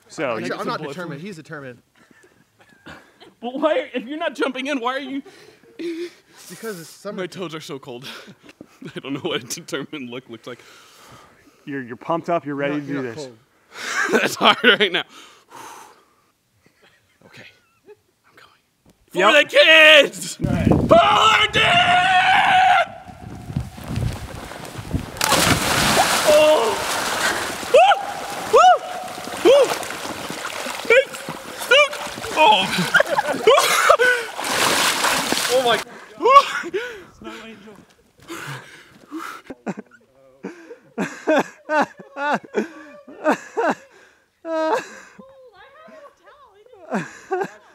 So I'm not determined. He's determined. But why? If you're not jumping in, why are you? Because it's summer. My toes are so cold. I don't know what a determined look looks like. you're pumped up. You're ready to do this. Cold. That's hard right now. Okay, I'm going. For the kids! For the kids! Oh! Woo! Woo! Woo! Hey! Snook! Oh! Oh my! Snow angel. I have a towel.